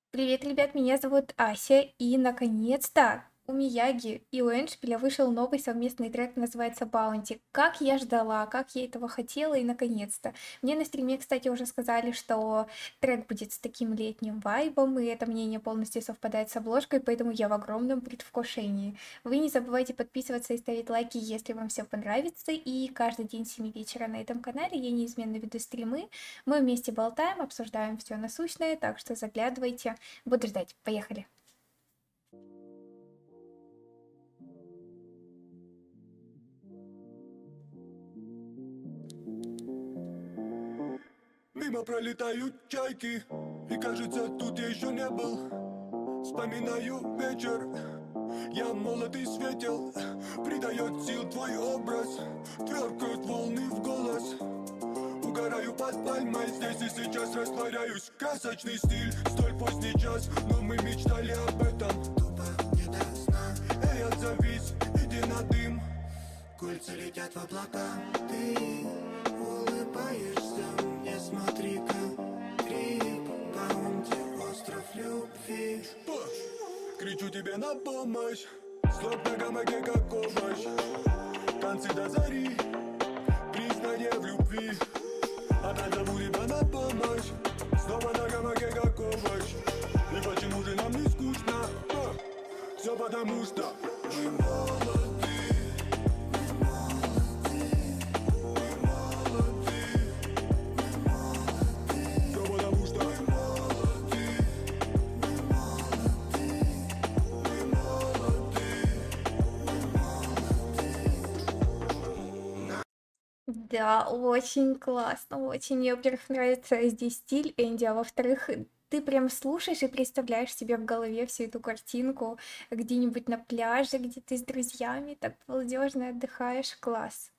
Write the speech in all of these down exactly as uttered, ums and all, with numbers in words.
Привет, ребят, меня зовут Ася, и наконец-то у Мияги и у Эндшпиля вышел новый совместный трек, называется Bounty. Как я ждала, как я этого хотела, и наконец-то. Мне на стриме, кстати, уже сказали, что трек будет с таким летним вайбом, и это мнение полностью совпадает с обложкой, поэтому я в огромном предвкушении. Вы не забывайте подписываться и ставить лайки, если вам все понравится, и каждый день с семи вечера на этом канале я неизменно веду стримы. Мы вместе болтаем, обсуждаем все насущное, так что заглядывайте. Буду ждать. Поехали. Мимо пролетают чайки, и кажется, тут я еще не был. Вспоминаю вечер, я молод и светел. Придает сил твой образ, тверкают волны в голос. Угораю под пальмой, здесь и сейчас растворяюсь. Красочный стиль, столь поздний час, но мы мечтали об этом. Тупо не до сна. Эй, отзовись, иди на дым. Кольца летят в облака, ты улыбаешься мне, смотри-ка. Трип, Баунти, остров любви. Кричу тебе на помощь, слог на гамаке как овощ. Танцы до зари, признание в любви. Опять зову тебя на помощь, снова на гамаке как овощ. И почему же нам не скучно? А, все потому что мы молоды. Да, очень классно, очень. Мне, во-первых, нравится здесь стиль Энди, а во-вторых, ты прям слушаешь и представляешь себе в голове всю эту картинку где-нибудь на пляже, где ты с друзьями так балдежно отдыхаешь. Класс.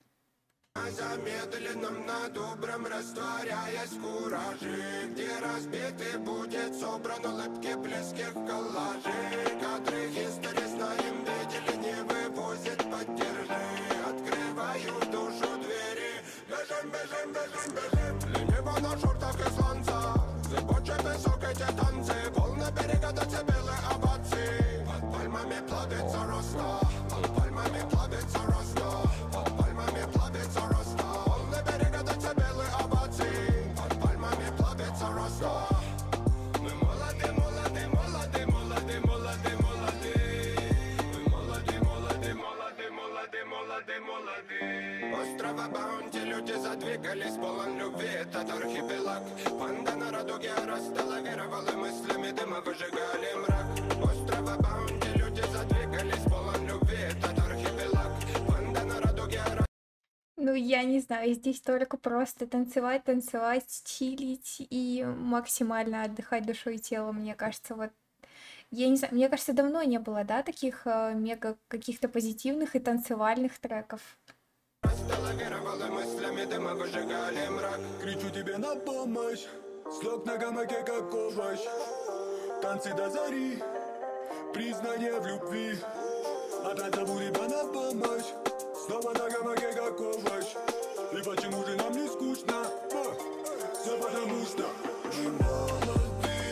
Замедленном на добром растворяясь в кураже, где разбитый будет собран улыбки близких коллажей. Кадры истории знаем, видели, не вывозят, поддержи. Открываю душу двери, бежим, бежим, бежим, бежим. Лениво на шортах и сланца, зыбучий песок эти танцы, волны берега до цибелы овации. Под пальмами плодится роста, под пальмами плодится роста, под пальмами плодится роста. Волны берега до цибелы овации, под пальмами плодится роста. Мы молоды, молоды, молоды, молоды, молоды, молоды. Мы молоды, молоды, молоды, молоды, молоды, молоды. Острова Баунти люди задвигались, полон любви, этот архипелаг. Панда на радуге растала, веровала мыслями, дыма выжигали мрак. Острова Баунти люди задвигались, полон любви, этот архипелаг. Панда на радуге. Ну, я не знаю, здесь только просто танцевать, танцевать, чилить и максимально отдыхать душой и телом, мне кажется, вот. Я не знаю, мне кажется, давно не было, да, таких э, мега каких-то позитивных и танцевальных треков. Стала веровала мыслями, дыма выжигали мрак. Кричу тебе на помощь, слог на гамаке как овощ. Танцы до зари, признание в любви. Опять зову тебя на помощь, снова на гамаке как овощ. И почему же нам не скучно? А, все потому что мы молоды.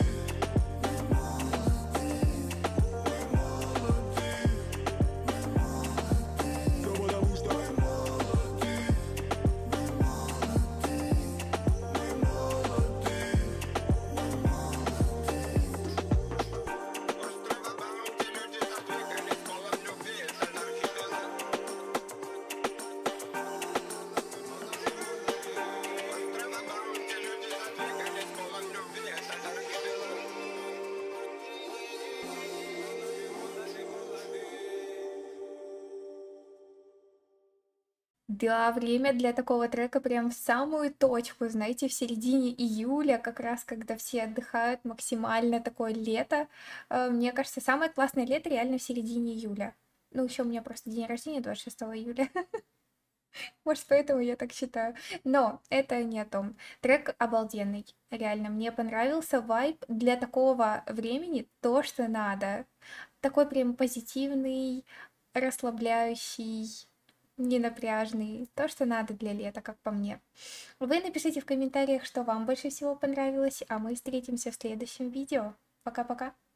Да, время для такого трека прям в самую точку, знаете, в середине июля, как раз когда все отдыхают, максимально такое лето. Э, Мне кажется, самое классное лето реально в середине июля. Ну, еще у меня просто день рождения двадцать шестого июля. Может, поэтому я так считаю. Но это не о том. Трек обалденный. Реально, мне понравился вайб для такого времени, то, что надо. Такой прям позитивный, расслабляющий, ненапряжный. То, что надо для лета, как по мне. Вы напишите в комментариях, что вам больше всего понравилось, а мы встретимся в следующем видео. Пока-пока.